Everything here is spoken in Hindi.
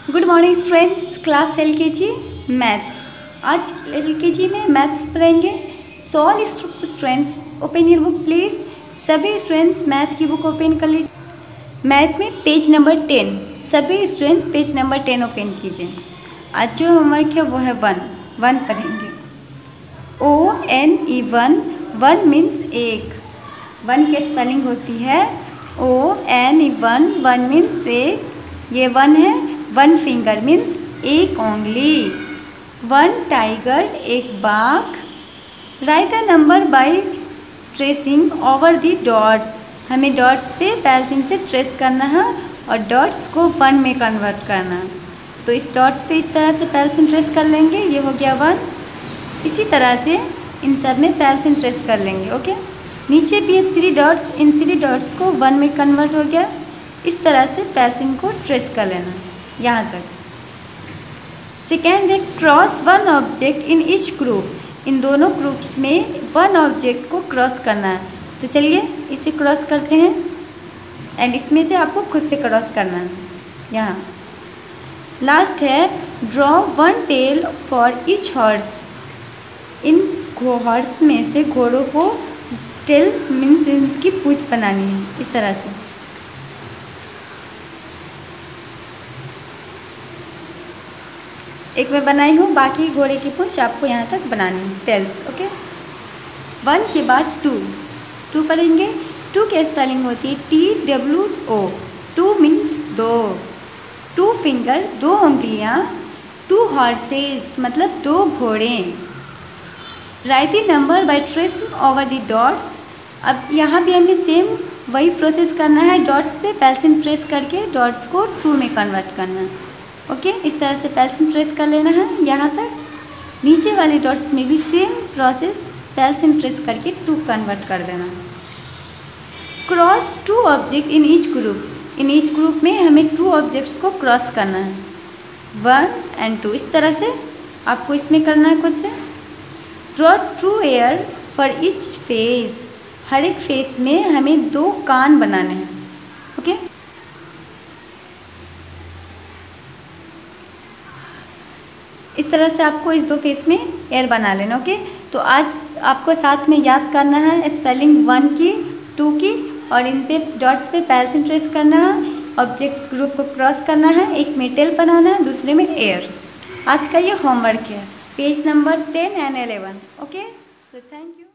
Good morning students, class LKG maths. आज LKG में मैथ्स पढ़ेंगे। So all students open your book please. सभी स्टूडेंट्स मैथ की बुक ओपन कर लीजिए। मैथ में पेज नंबर 10, सभी स्टूडेंट पेज नंबर 10 ओपन कीजिए। आज जो होमवर्क है वो है वन पढ़ेंगे। ONE वन मीन्स एक। वन की स्पेलिंग होती है ONE वन मीन्स एक। ये वन है। वन फिंगर मीन्स एक उंगली। वन टाइगर एक बाघ। Write a number by tracing over the dots. हमें डॉट्स पे पेंसिल से ट्रेस करना है और डॉट्स को वन में कन्वर्ट करना है। तो इस डॉट्स पे इस तरह से पेंसिल ट्रेस कर लेंगे, ये हो गया वन। इसी तरह से इन सब में पेंसिल ट्रेस कर लेंगे। ओके, नीचे भी 3 डॉट्स, इन 3 डॉट्स को वन में कन्वर्ट हो गया। इस तरह से पेंसिल को ट्रेस कर लेना यहाँ तक। सेकेंड है cross one object in each group. इन दोनों ग्रुप्स में वन ऑब्जेक्ट को क्रॉस करना है। तो चलिए इसे क्रॉस करते हैं एंड इसमें से आपको खुद से क्रॉस करना है। यहाँ लास्ट है draw one tail for each horse. इन हॉर्स में से घोड़ों को टेल मीन्स इसकी पूंछ बनानी है इस तरह से। एक मैं बनाई हूँ, बाकी घोड़े की पूंछ आपको यहाँ तक बनानी है, टेल्स। ओके, वन के बाद टू पढ़ेंगे। टू की स्पेलिंग होती है TWO। टू मीन्स दो। टू फिंगर दो उंगलियाँ। टू हॉर्सेस मतलब दो घोड़े। Write the number by tracing over the dots. अब यहाँ भी हमें सेम वही प्रोसेस करना है। डॉट्स पे पेंसिल ट्रेस करके डॉट्स को टू में कन्वर्ट करना है। ओके, इस तरह से पेंसिल ट्रेस कर लेना है यहाँ तक। नीचे वाले डॉट्स में भी सेम प्रोसेस पेंसिल ट्रेस करके टू कन्वर्ट कर देना। Cross two object in each group. In each group में हमें 2 ऑब्जेक्ट्स को क्रॉस करना है, 1 and 2। इस तरह से आपको इसमें करना है खुद से। Draw 2 ear for each face. हर एक फेस में हमें 2 कान बनाने हैं। ओके, इस तरह से आपको इस 2 फेस में एयर बना लेना। ओके, तो आज आपको साथ में याद करना है स्पेलिंग 1 की, 2 की, और इन पे डॉट्स पे पेंसिल ट्रेस करना है, ऑब्जेक्ट्स ग्रुप को क्रॉस करना है, एक में टेल बनाना है, दूसरे में एयर। आज का ये होमवर्क है, page number 10 and 11। Okay, so thank you.